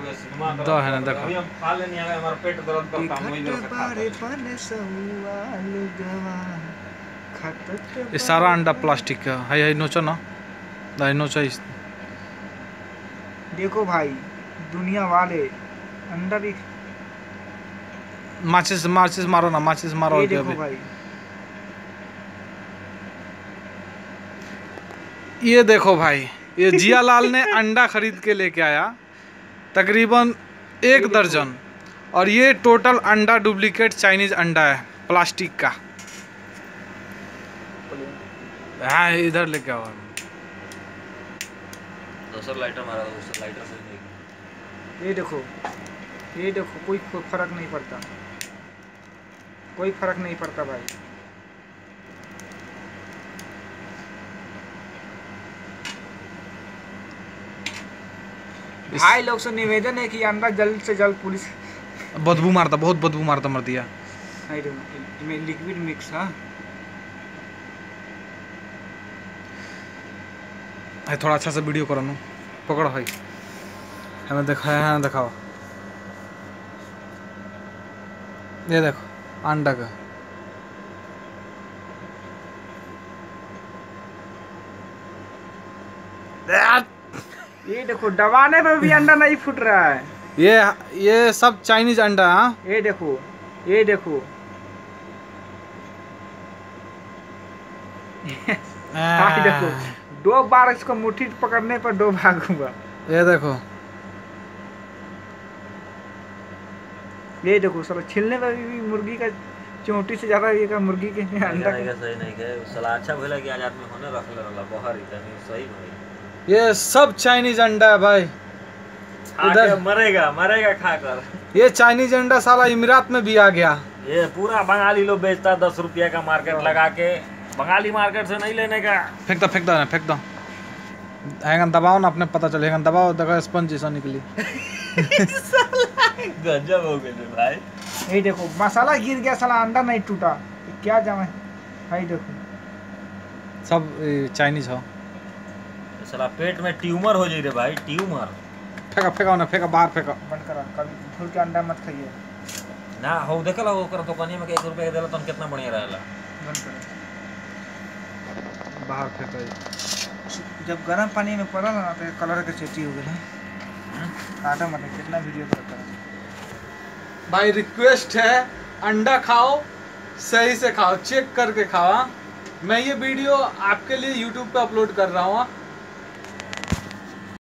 गए सिनेमा दो है ना, देखो अभी हम खा लेने आ गए, हमारा पेट दर्द करता हम वही लोग से खाते हैं। ये सारा अंडा प्लास्टिक का है नोचो ना, दाई नोचो इस। देखो भाई दुनिया वाले अंडा भी। माचिस माचिस मारो ना, माचिस मारो ये क्या देखो अभी। भाई, ये देखो भाई, ये जियालाल ने अंडा खरीद के लेके आया तकरीबन 1 दर्जन, और ये टोटल अंडा डुप्लीकेट चाइनीज अंडा है प्लास्टिक का। हाँ इधर लेके आओ। दूसरा लाइटर मारा, दूसरा लाइटर से नहीं। ये देखो, ये देखो, कोई फर्क नहीं पड़ता, कोई फर्क नहीं पड़ता भाई। भाई लोग से निवेदन है कि अंडा जल्द से जल्द पुलिस। बदबू मारता, बहुत बदबू मारता, मर दिया। में लिक्विड मिक्स। हाँ है, थोड़ा अच्छा से वीडियो करो ना, पकड़ो भाई, हमें दिखाया, दिखाओ। ये देखो अंडा का, ये देखो दबाने पे भी अंडा नहीं फूट रहा है। ये सब चाइनीज अंडा। हाँ ये देखो, ये देखो। हाँ देखो, 2 बार इसको मुट्ठी पकड़ने पर 2 भागूंगा। ये देखो, ये देखो साला छिलने में भी मुर्गी का चोटी से ज्यादा ये का मुर्गी के अंडा नहीं सही नहीं है साला। अच्छा भला कि आज आदमी होने रख ले वाला बाहर इतनी सही भाई। ये सब चाइनीज अंडा है भाई। इधर मरेगा मरेगा खाकर। ये चाइनीज अंडा साला इमिरात में भी आ गया। ये पूरा बंगाली लोग बेचता 10 रुपया का मार्केट लगा के, बंगाली मार्केट से नहीं लेने का। फेंक दो, फेंक दो ना, फेंक दो। हैंगन दबाओ ना, अपने पता चले। हैंगन दबाओ, देखो स्पंज जैसा निकली। गजब हो गए भाई। ये देखो मसाला गिर गया, साला अंडा नहीं टूटा। क्या जामे भाई, देखो सब चाइनीज हो। साला पेट में ट्यूमर हो जाए रे भाई, ट्यूमर। फेंका, फेंका ना, फेंका, बाहर फेंका। बंद करा, कभी भूल के अंडा मत खाइए। ना हो देखला ओकर दुकानिया में 1 रुपया देला तो कितना बढ़िया रहेला। बंद करा, बाहर फेंका। जब गर्म पानी में पड़ा ना तो कलर के चेटी हो गया। काटा मत, कितना वीडियो करता है भाई। रिक्वेस्ट है, अंडा खाओ, सही से खाओ, चेक करके खाओ। मैं ये वीडियो आपके लिए YouTube पे अपलोड कर रहा हूँ।